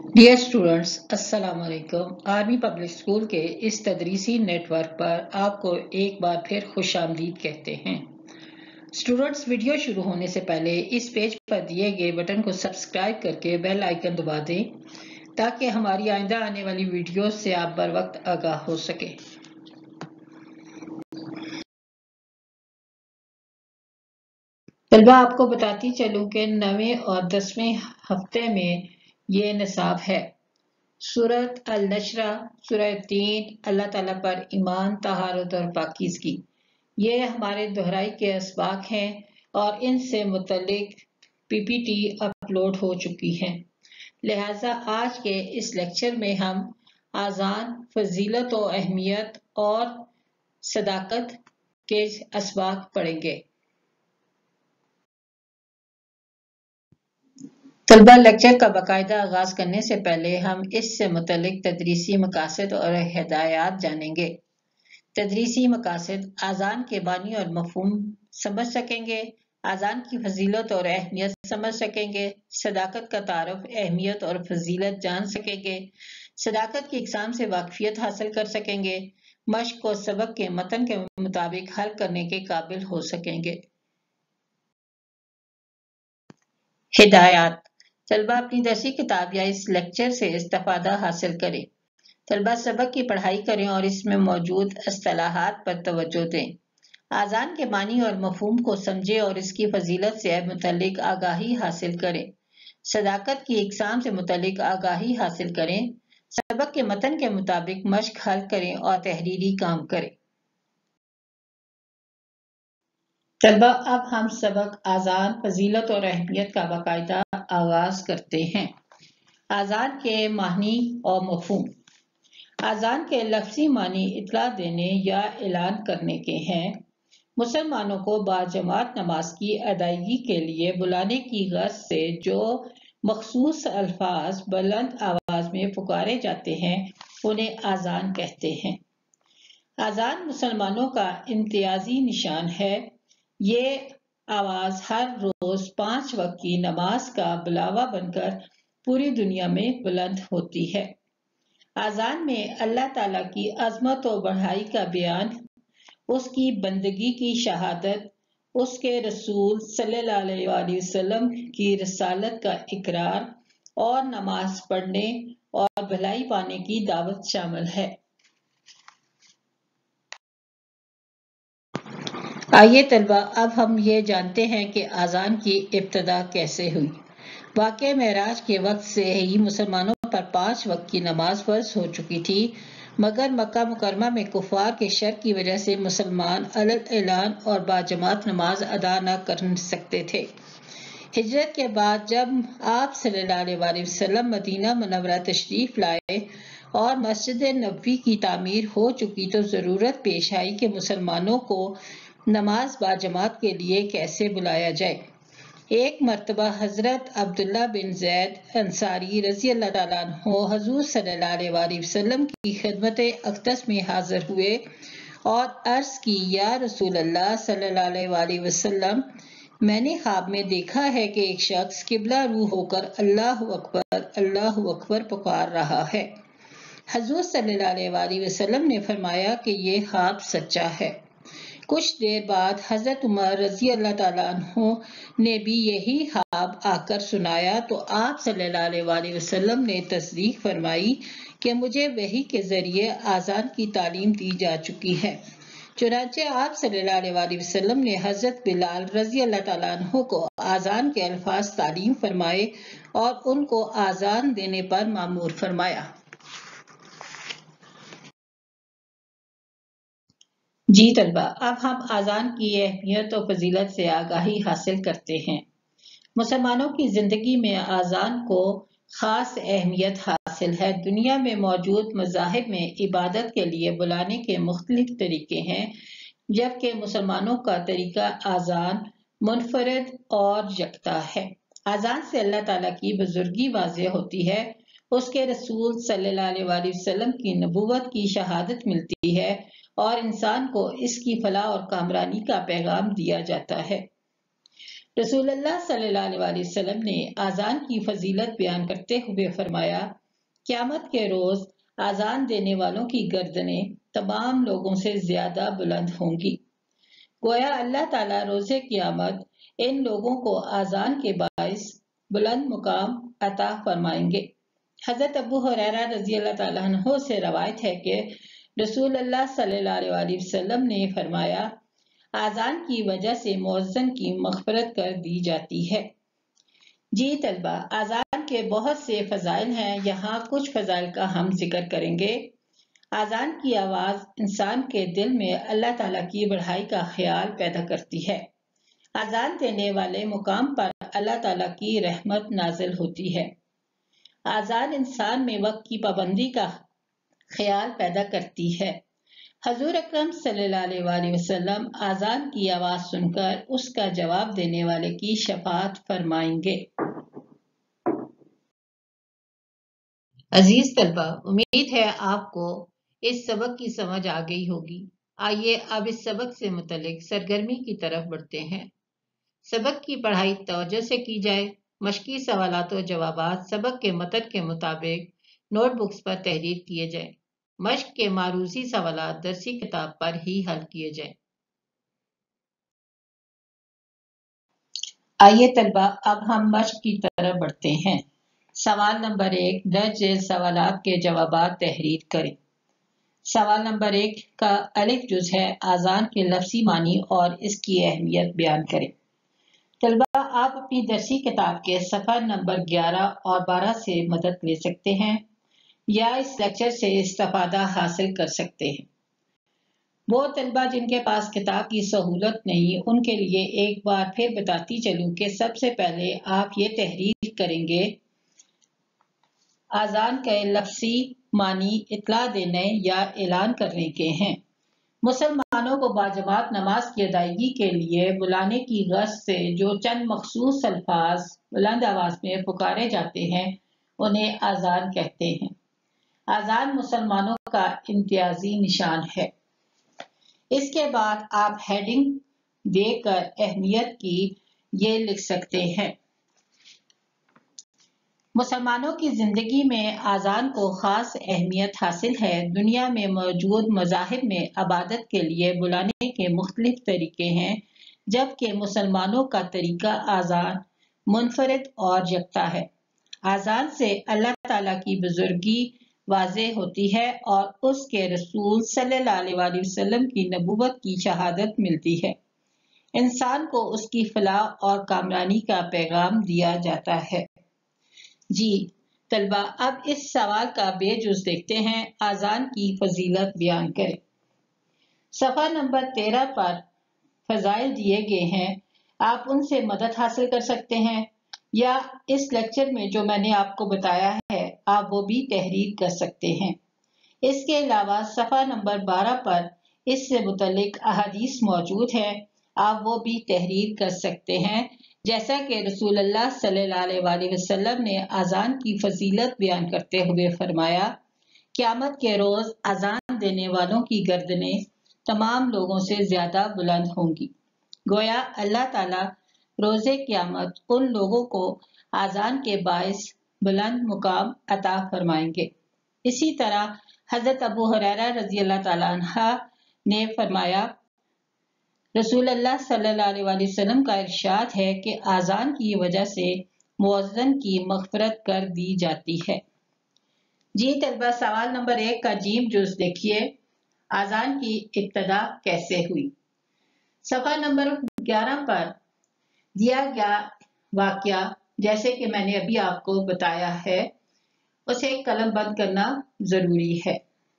Dear students, السلام علیکم۔ Army public school کے اس تدریسی نیٹ ورک پر آپ کو ایک بار پھر خوش آمدید کہتے ہیں۔ اسٹوڈنٹس، ویڈیو شروع ہونے سے پہلے اس پیج پر دیے گئے بٹن کو سبسکرائب کر کے بیل آئیکن دبا دیں تاکہ ہماری آئندہ آنے والی ویڈیوز سے آپ بر وقت آگاہ ہو سکیں۔ طلبہ، آپ کو بتاتی چلوں کہ 9ویں اور 10ویں ہفتے میں یہ نصاب ہے۔ سورۃ النشرہ، سورہ 3، اللہ تعالیٰ پر ایمان، طہارت اور پاکیزگی۔ یہ ہمارے دہرائی کے اسباق ہیں اور ان سے متعلق پی پی ٹی اپلوڈ ہو چکی ہیں۔ لہٰذا آج کے اس لیکچر میں ہم اذان، فضیلت و اہمیت اور صداقت کے اسباق پڑھیں گے۔ طلبہ، لیکچر کا باقاعدہ آغاز کرنے سے پہلے ہم اس سے متعلق تدریسی مقاصد اور ہدایات جانیں گے۔ تدریسی مقاصد: اذان کے معنی اور مفہوم سمجھ سکیں گے، اذان کی فضیلت اور اہمیت سمجھ سکیں گے، صداقت کا تعارف، اہمیت اور فضیلت جان سکیں گے، صداقت کی اقسام سے واقفیت حاصل کر سکیں گے، مشق کو سبق کے متن کے مطابق حل کرنے کے قابل ہو سکیں گے۔ ہدایات: طلبہ، اپنی درسی کتاب یا اس لیکچر سے استفادہ حاصل کریں۔ طلبہ، سبق کی پڑھائی کریں اور اس میں موجود اصطلاحات پر توجہ دیں۔ اذان کے معنی اور مفہوم کو سمجھیں اور اس کی فضیلت سے متعلق آگاہی حاصل کریں۔ صداقت کی اقسام سے متعلق آگاہی حاصل کریں۔ سبق کے متن کے مطابق مشق حل کریں اور تحریری کام کریں۔ طلبہ، اب ہم سبق اذان، فضیلت اور اہمیت کا باقاعدہ آغاز کرتے ہیں۔ اذان کے معنی اور مفہوم۔ اذان کے لفظی معنی اطلاع دینے یا اعلان کرنے کے ہیں۔ مسلمانوں کو باجماعت نماز کی ادائیگی کے لیے بلانے کی غرض سے جو مخصوص الفاظ بلند آواز میں پکارے جاتے ہیں انہیں اذان کہتے ہیں۔ اذان مسلمانوں کا امتیازی نشان ہے۔ یہ آواز ہر روز 5 وقت کی نماز کا بلاوا بن کر پوری دنیا میں بلند ہوتی ہے۔ اذان میں اللہ تعالیٰ کی عظمت و بڑائی کا بیان، اس کی بندگی کی شہادت، اس کے رسول صلی اللہ علیہ وآلہ وسلم کی رسالت کا اقرار اور نماز پڑھنے اور بھلائی پانے کی دعوت شامل ہے۔ آئیے طلبہ، اب ہم یہ جانتے ہیں کہ اذان کی ابتدا کیسے ہوئی۔ واقعہ معراج کے وقت سے ہی مسلمانوں پر 5 وقت کی نماز فرض ہو چکی تھی، مگر مکہ مکرمہ میں کفار کے شر کی وجہ سے مسلمان اعلان اور باجماعت نماز ادا نہ کر سکتے تھے۔ ہجرت کے بعد جب آپ صلی اللہ علیہ وآلہ وسلم مدینہ منورہ تشریف لائے اور مسجد نبوی کی تعمیر ہو چکی تو ضرورت پیش آئی کہ مسلمانوں کو نماز باجماعت کے لیے کیسے بلایا جائے۔ ایک مرتبہ حضرت عبداللہ بن زید انصاری رضی اللہ تعالیٰ عنہ حضور صلی اللہ علیہ وآلہ وسلم کی خدمت اقدس میں حاضر ہوئے اور عرض کی، یا رسول اللہ صلی اللہ علیہ وآلہ وسلم، میں نے خواب میں دیکھا ہے کہ ایک شخص قبلہ رو ہو کر اللہ اکبر پکار رہا ہے۔ حضور صلی اللہ علیہ وآلہ وسلم نے فرمایا کہ یہ خواب سچا ہے۔ کچھ دیر بعد حضرت عمر رضی اللہ تعالیٰ عنہ نے بھی یہی خواب آ کر سنایا تو آپ صلی اللہ علیہ وآلہ وسلم نے تصدیق فرمائی کہ مجھے وحی کے ذریعے اذان کی تعلیم دی جا چکی ہے۔ چنانچہ آپ صلی اللہ علیہ وآلہ وسلم نے حضرت بلال رضی اللہ تعالیٰ عنہ کو اذان کے الفاظ تعلیم فرمائے اور ان کو اذان دینے پر مامور فرمایا۔ جی طلبہ، اب ہم اذان کی اہمیت و فضیلت سے آگاہی حاصل کرتے ہیں۔ مسلمانوں کی زندگی میں اذان کو خاص اہمیت حاصل ہے۔ دنیا میں موجود مذاہب میں عبادت کے لیے بلانے کے مختلف طریقے ہیں، جبکہ مسلمانوں کا طریقہ اذان منفرد اور یکتا ہے۔ اذان سے اللہ تعالیٰ کی بزرگی واضح ہوتی ہے، اس کے رسول صلی اللہ علیہ وآلہ وسلم کی نبوت کی شہادت ملتی ہے اور انسان کو اس کی فلاح اور کامرانی کا پیغام دیا جاتا ہے۔ رسول اللہ صلی اللہ علیہ وسلم نے آذان کی فضیلت بیان کرتے ہوئے فرمایا، قیامت کے روز آذان دینے والوں کی گردنیں تمام لوگوں سے زیادہ بلند ہوں گی۔ گویا اللہ تعالیٰ روز قیامت ان لوگوں کو آذان کے باعث بلند مقام عطا فرمائیں گے۔ حضرت ابو ہریرہ رضی اللہ تعالیٰ عنہ سے روایت ہے کہ رسول اللہ صلی اللہ علیہ وسلم نے فرمایا، آذان کی وجہ سے مؤذن کی مغفرت کر دی جاتی ہے۔ جی طلبہ، آذان کے بہت سے فضائل ہیں، یہاں کچھ فضائل کا ہم ذکر کریں گے۔ آذان کی آواز انسان کے دل میں اللہ تعالیٰ کی بڑائی کا خیال پیدا کرتی ہے۔ آذان دینے والے مقام پر اللہ تعالیٰ کی رحمت نازل ہوتی ہے۔ آذان انسان میں وقت کی پابندی کا خیال پیدا کرتی ہے۔ حضور اکرم صلی اللہ علیہ وسلم آذان کی آواز سن کر اس کا جواب دینے والے کی شفاعت فرمائیں گے۔ عزیز طلبہ، امید ہے آپ کو اس سبق کی سمجھ آ گئی ہوگی۔ آئیے اب اس سبق سے متعلق سرگرمی کی طرف بڑھتے ہیں۔ سبق کی پڑھائی توجہ سے کی جائے۔ مشقی سوالات و جوابات سبق کے متن کے مطابق نوٹ بکس پر تحریر کیے جائیں۔ مشق کے معروضی سوالات درسی کتاب پر ہی حل کیے جائیں۔ آئیے طلبہ، اب ہم مشق کی طرف بڑھتے ہیں۔ سوال نمبر 1، درج ذیل سوالات کے جوابات تحریر کریں۔ سوال نمبر 1 کا الف جز ہے، آذان کے لفظی معنی اور اس کی اہمیت بیان کریں۔ طلبہ، آپ اپنی درسی کتاب کے صفحہ نمبر 11 اور 12 سے مدد لے سکتے ہیں یا اس لیکچر سے استفادہ حاصل کر سکتے ہیں۔ وہ طلبہ جن کے پاس کتاب کی سہولت نہیں، ان کے لیے ایک بار پھر بتاتی چلوں کہ سب سے پہلے آپ یہ تحریر کریں گے، آذان کے لفظی معنی اطلاع دینے یا اعلان کرنے کے ہیں۔ مسلمانوں کو باجماعت نماز کی ادائیگی کے لیے بلانے کی غرض سے جو چند مخصوص الفاظ بلند آواز میں پکارے جاتے ہیں انہیں آذان کہتے ہیں۔ آذان مسلمانوں کا امتیازی نشان ہے۔ اس کے بعد آپ ہیڈنگ دے کر اہمیت کی یہ لکھ سکتے ہیں، مسلمانوں کی زندگی میں آذان کو خاص اہمیت حاصل ہے۔ دنیا میں موجود مذاہب میں عبادت کے لیے بلانے کے مختلف طریقے ہیں، جبکہ مسلمانوں کا طریقہ آذان منفرد اور یکتا ہے۔ آذان سے اللہ تعالیٰ کی بزرگی واضح ہوتی ہے اور اس کے رسول صلی اللہ علیہ وسلم کی نبوت کی شہادت ملتی ہے۔ انسان کو اس کی فلاح اور کامرانی کا پیغام دیا جاتا ہے۔ جی طلبہ، اب اس سوال کا بے جز دیکھتے ہیں، آذان کی فضیلت بیان کریں۔ صفحہ نمبر 13 پر فضائل دیے گئے ہیں، آپ ان سے مدد حاصل کر سکتے ہیں یا اس لیکچر میں جو میں نے آپ کو بتایا ہے آپ وہ بھی تحریر کر سکتے ہیں۔ اس کے علاوہ صفحہ نمبر 12 پر اس سے متعلق احادیث موجود ہے، آپ وہ بھی تحریر کر سکتے ہیں، جیسا کہ رسول اللہ صلی اللہ علیہ وسلم نے آذان کی فضیلت بیان کرتے ہوئے فرمایا، قیامت کے روز آذان دینے والوں کی گردنیں تمام لوگوں سے زیادہ بلند ہوں گی۔ گویا اللہ تعالیٰ روز قیامت ان لوگوں کو آذان کے باعث بلند مقام عطا فرمائیں گے۔ اسی طرح حضرت ابو ہریرہ رضی اللہ تعالیٰ عنہ نے فرمایا، رسول اللہ صلی اللہ علیہ وسلم کا ارشاد ہے کہ آذان کی وجہ سے مؤذن کی مغفرت کر دی جاتی ہے۔ جی طلبہ، سوال نمبر 1 کا جیم جز دیکھیے، آذان کی ابتدا کیسے ہوئی؟ صفحہ نمبر 11 پر دیا گیا واقعہ جیسے کہ میں نے ابھی آپ کو بتایا ہے، اسے قلم بند کرنا ضروری ہے۔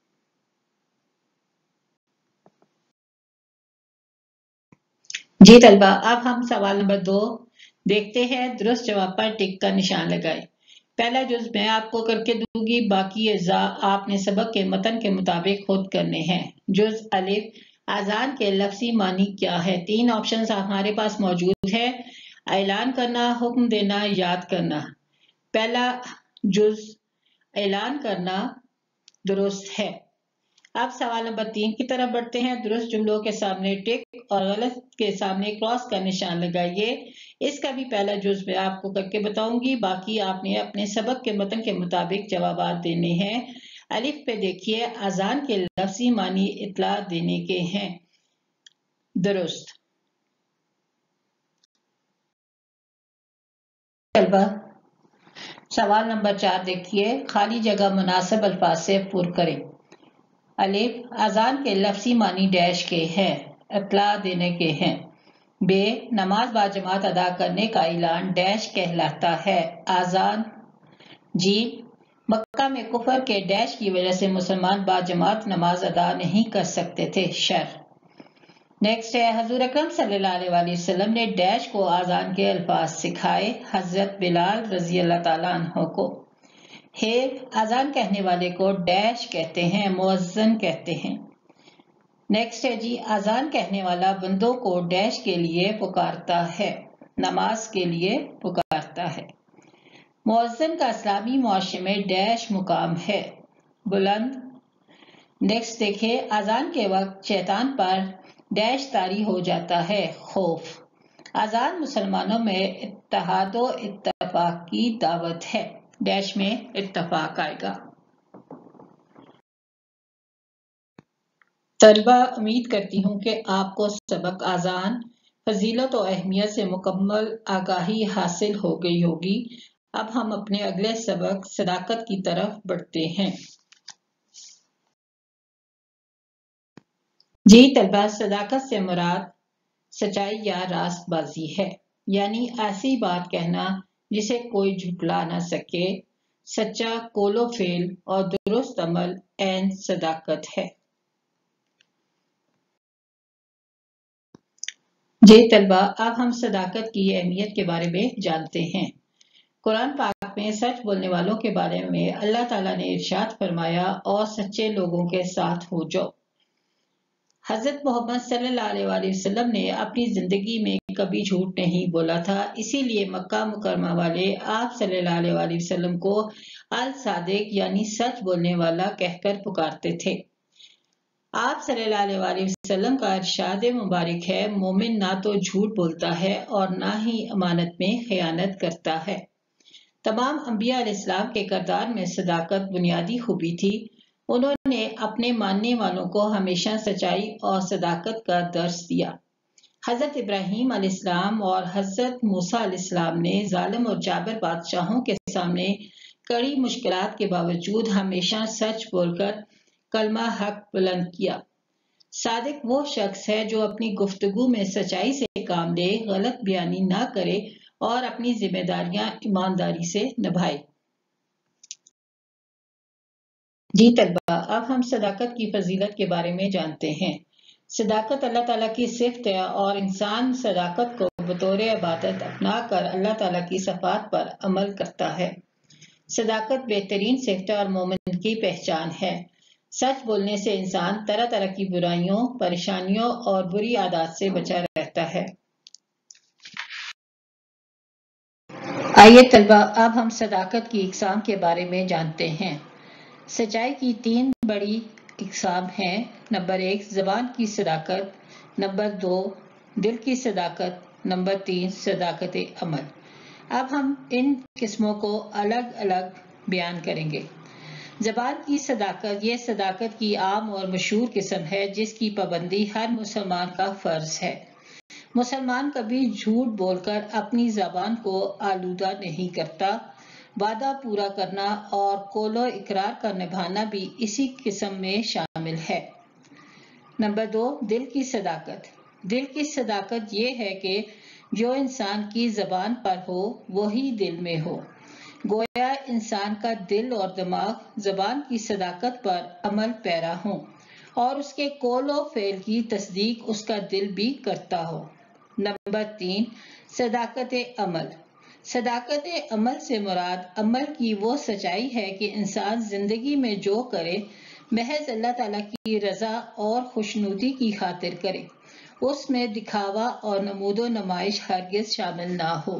جی طلبہ، اب ہم سوال نمبر 2 دیکھتے ہیں، درست جواب پر ٹک کا نشان لگائیں۔ پہلا جز میں آپ کو کر کے دوں گی، باقی اجزاء آپ نے سبق کے متن کے مطابق خود کرنے ہیں۔ جز الف، آذان کے لفظی معنی کیا ہے؟ 3 آپشنز ہمارے پاس موجود ہے، اعلان کرنا، حکم دینا، یاد کرنا۔ پہلا جز اعلان کرنا درست ہے۔ اب سوال نمبر 3 کی طرف بڑھتے ہیں۔ درست جملوں کے سامنے ٹک اور غلط کے سامنے کراس کا نشان لگائیے۔ اس کا بھی پہلا جز میں آپ کو کر کے بتاؤں گی، باقی آپ نے اپنے سبق کے متن کے مطابق جوابات دینے ہیں۔ الف پہ دیکھیے، اذان کے لفظی معنی اطلاع دینے کے ہیں۔ درست۔ طلبہ سوال نمبر 4 دیکھیے، خالی جگہ مناسب الفاظ سے پر کریں۔ الف، اذان کے لفظی معنی ڈیش کے ہیں، اطلاع دینے کے ہیں۔ ب، نماز باجماعت ادا کرنے کا اعلان ڈیش کہلاتا ہے، اذان۔ ج، مکہ میں کفر کے ڈیش کی وجہ سے مسلمان باجماعت نماز ادا نہیں کر سکتے تھے، شر۔ نیکسٹ ہے، حضور اکرم صلی اللہ علیہ وآلہ وسلم نے ڈیش کو اذان کے الفاظ سکھائے، حضرت بلال رضی اللہ تعالیٰ عنہ کو۔ ہے، اذان کہنے والے کو ڈیش کہتے ہیں، مؤذن کہتے ہیں۔ نیکسٹ ہے جی، اذان کہنے والا بندوں کو ڈیش کے لیے پکارتا ہے، نماز کے لیے پکارتا ہے۔ مؤذن کا اسلامی معاشرے میں ڈیش مقام ہے، بلند۔ نیکسٹ دیکھیں، اذان کے وقت شیطان پر ڈیش طاری ہو جاتا ہے، خوف۔ اذان مسلمانوں میں اتحاد و اتفاق کی دعوت ہے، ڈیش میں اتفاق آئے گا۔ طلبہ امید کرتی ہوں کہ آپ کو سبق اذان، فضیلت و اہمیت سے مکمل آگاہی حاصل ہو گئی ہوگی۔ اب ہم اپنے اگلے سبق صداقت کی طرف بڑھتے ہیں۔ جی طلبہ، صداقت سے مراد سچائی یا راست بازی ہے، یعنی ایسی بات کہنا جسے کوئی جھٹلا نہ سکے۔ سچا قول و فعل اور درست عمل عین صداقت ہے۔ جی طلبہ، اب ہم صداقت کی اہمیت کے بارے میں جانتے ہیں۔ قرآن پاک میں سچ بولنے والوں کے بارے میں اللہ تعالیٰ نے ارشاد فرمایا، اور سچے لوگوں کے ساتھ ہو جاؤ۔ حضرت محمد صلی اللہ علیہ وآلہ وسلم نے اپنی زندگی میں کبھی جھوٹ نہیں بولا تھا، اسی لیے مکہ مکرمہ والے آپ صلی اللہ علیہ وآلہ وسلم کو الصادق یعنی سچ بولنے والا کہہ کر پکارتے تھے۔ آپ صلی اللہ علیہ وآلہ وسلم کا ارشاد مبارک ہے، مومن نہ تو جھوٹ بولتا ہے اور نہ ہی امانت میں خیانت کرتا ہے۔ تمام انبیاء علیہ السلام کے کردار میں صداقت بنیادی خوبی تھی۔ انہوں نے اپنے ماننے والوں کو ہمیشہ سچائی اور صداقت کا درس دیا۔ حضرت ابراہیم علیہ السلام اور حضرت موسیٰ علیہ السلام نے ظالم اور جابر بادشاہوں کے سامنے کڑی مشکلات کے باوجود ہمیشہ سچ بول کر کلمہ حق بلند کیا۔ صادق وہ شخص ہے جو اپنی گفتگو میں سچائی سے کام لے، غلط بیانی نہ کرے اور اپنی ذمہ داریاں ایمانداری سے نبھائے۔ جی طلبہ، اب ہم صداقت کی فضیلت کے بارے میں جانتے ہیں۔ صداقت اللہ تعالیٰ کی صفت ہے اور انسان صداقت کو بطور عبادت اپنا کر اللہ تعالیٰ کی صفات پر عمل کرتا ہے۔ صداقت بہترین صفت اور مومن کی پہچان ہے۔ سچ بولنے سے انسان طرح طرح کی برائیوں، پریشانیوں اور بری عادات سے بچا رہتا ہے۔ آئیے طلبہ، اب ہم صداقت کی اقسام کے بارے میں جانتے ہیں۔ سچائی کی 3 بڑی اقسام ہیں۔ نمبر 1 زبان کی صداقت، نمبر 2 دل کی صداقت، نمبر 3 صداقت عمل۔ اب ہم ان قسموں کو الگ الگ بیان کریں گے۔ زبان کی صداقت، یہ صداقت کی عام اور مشہور قسم ہے جس کی پابندی ہر مسلمان کا فرض ہے۔ مسلمان کبھی جھوٹ بول کر اپنی زبان کو آلودہ نہیں کرتا۔ وعدہ پورا کرنا اور قول و اقرار کا نبھانا بھی اسی قسم میں شامل ہے۔ نمبر 2 دل کی صداقت۔ دل کی صداقت یہ ہے کہ جو انسان کی زبان پر ہو وہی دل میں ہو، گویا انسان کا دل اور دماغ زبان کی صداقت پر عمل پیرا ہوں اور اس کے قول و فعل کی تصدیق اس کا دل بھی کرتا ہو۔ نمبر 3 صداقت عمل۔ صداقت عمل سے مراد عمل کی وہ سچائی ہے کہ انسان زندگی میں جو کرے محض اللہ تعالیٰ کی رضا اور خوشنودی کی خاطر کرے، اس میں دکھاوا اور نمود و نمائش ہرگز شامل نہ ہو۔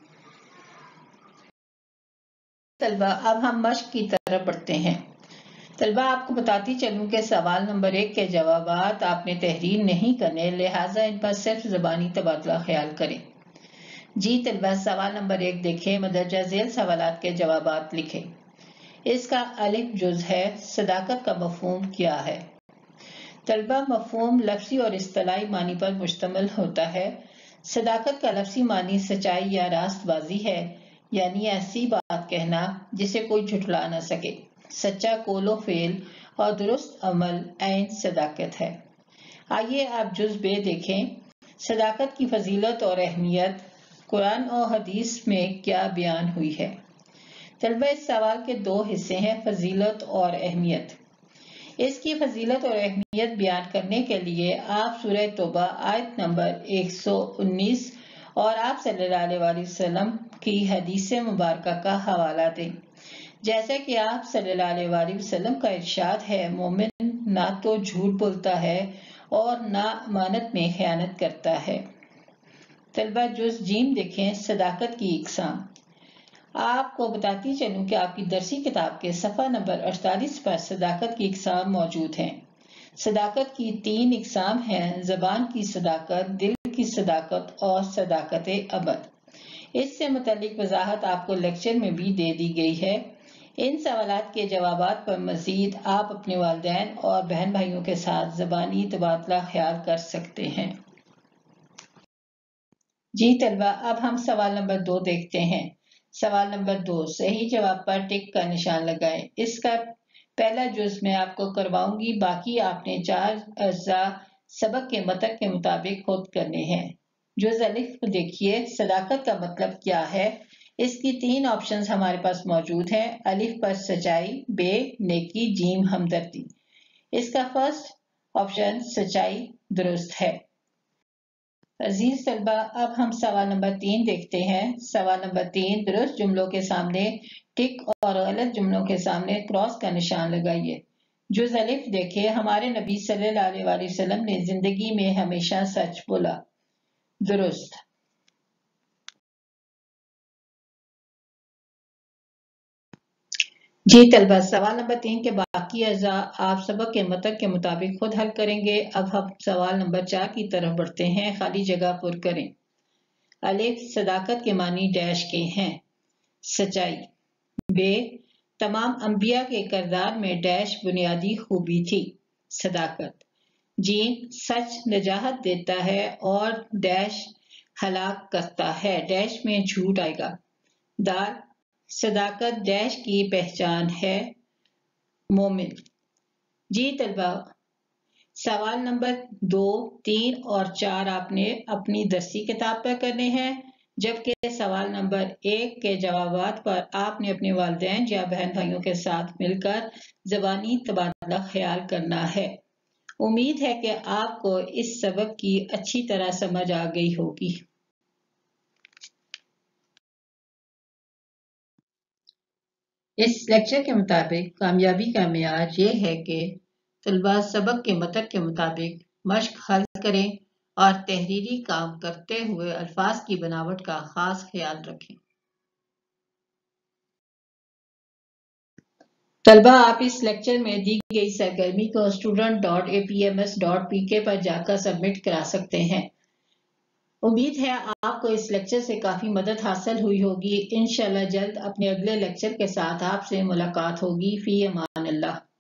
طلبہ، اب ہم مشق کی طرف بڑھتے ہیں۔ طلبہ آپ کو بتاتی چلوں کہ سوال نمبر 1 کے جوابات آپ نے تحریر نہیں کرنے، لہٰذا ان پر صرف زبانی تبادلہ خیال کریں۔ جی طلبہ، سوال نمبر 1 دیکھیں، مندرجہ ذیل سوالات کے جوابات لکھیں۔ اس کا الف جز ہے، صداقت کا مفہوم کیا ہے؟ طلبہ، مفہوم لفظی اور اصطلاحی معنی پر مشتمل ہوتا ہے۔ صداقت کا لفظی معنی سچائی یا راست بازی ہے، یعنی ایسی بات کہنا جسے کوئی جھٹلا نہ سکے۔ سچا قول و فعل اور درست عمل عین صداقت ہے۔ آئیے آپ جز بے دیکھیں، صداقت کی فضیلت اور اہمیت قرآن اور حدیث میں کیا بیان ہوئی ہے؟ طلبہ، اس سوال کے 2 حصے ہیں، فضیلت اور اہمیت۔ اس کی فضیلت اور اہمیت بیان کرنے کے لیے آپ سورہ توبہ آیت نمبر 119 اور آپ صلی اللہ علیہ وسلم کی حدیث مبارکہ کا حوالہ دیں۔ جیسے کہ آپ صلی اللہ علیہ وسلم کا ارشاد ہے، مومن نہ تو جھوٹ بولتا ہے اور نہ امانت میں خیانت کرتا ہے۔ طلبہ، جز جیم دیکھیں، صداقت کی اقسام۔ آپ کو بتاتی چلوں کہ آپ کی درسی کتاب کے صفحہ نمبر 48 پر صداقت کی اقسام موجود ہیں۔ صداقت کی 3 اقسام ہیں، زبان کی صداقت، دل کی صداقت اور صداقت عمل۔ اس سے متعلق وضاحت آپ کو لیکچر میں بھی دے دی گئی ہے۔ ان سوالات کے جوابات پر مزید آپ اپنے والدین اور بہن بھائیوں کے ساتھ زبانی تبادلہ خیال کر سکتے ہیں۔ جی طلبہ، اب ہم سوال نمبر 2 دیکھتے ہیں۔ سوال نمبر 2، صحیح جواب پر ٹک کا نشان لگائیں۔ اس کا پہلا جز میں آپ کو کرواؤں گی، باقی آپ نے 4 اجزاء سبق کے متن کے مطابق خود کرنے ہیں۔ جز الف کو دیکھیے، صداقت کا مطلب کیا ہے؟ اس کی 3 آپشنز ہمارے پاس موجود ہیں۔ الف پر سچائی، بے نیکی، جیم ہمدردی۔ اس کا فرسٹ آپشن سچائی درست ہے۔ عزیز طلبہ، اب ہم سوال نمبر 3 دیکھتے ہیں۔ سوال نمبر 3، درست جملوں کے سامنے ٹک اور غلط جملوں کے سامنے کراس کا نشان لگائیے۔ جز الف دیکھیں، ہمارے نبی صلی اللہ علیہ وسلم نے زندگی میں ہمیشہ سچ بولا۔ درست۔ جی طلبہ، سوال نمبر 3 کے باقی اجزاء آپ سبق کے متن کے مطابق خود حل کریں گے۔ اب ہم سوال نمبر 4 کی طرف بڑھتے ہیں، خالی جگہ پر کریں۔ الف، صداقت کے معنی ڈیش کے ہیں۔ سچائی۔ بے، تمام انبیاء کے کردار میں ڈیش بنیادی خوبی تھی۔ صداقت۔ جیم، سچ نجات دیتا ہے اور ڈیش ہلاک کرتا ہے، ڈیش میں جھوٹ آئے گا۔ دال، صداقت ڈیش کی پہچان ہے، مومن۔ جی طلبہ، سوال نمبر 2، 3 اور 4 آپ نے اپنی درسی کتاب پر کرنے ہیں، جبکہ سوال نمبر 1 کے جوابات پر آپ نے اپنے والدین یا بہن بھائیوں کے ساتھ مل کر زبانی تبادلہ خیال کرنا ہے۔ امید ہے کہ آپ کو اس سبق کی اچھی طرح سمجھ آ گئی ہوگی۔ اس لیکچر کے مطابق کامیابی کا معیار یہ ہے کہ طلبہ سبق کے متن کے مطابق مشق حل کریں اور تحریری کام کرتے ہوئے الفاظ کی بناوٹ کا خاص خیال رکھیں۔ طلبہ، آپ اس لیکچر میں دی گئی سرگرمی کو student.apms.pk پر جا کر سبمٹ کرا سکتے ہیں۔ امید ہے آپ کو اس لیکچر سے کافی مدد حاصل ہوئی ہوگی۔ انشاءاللہ جلد اپنے اگلے لیکچر کے ساتھ آپ سے ملاقات ہوگی۔ فی امان اللہ۔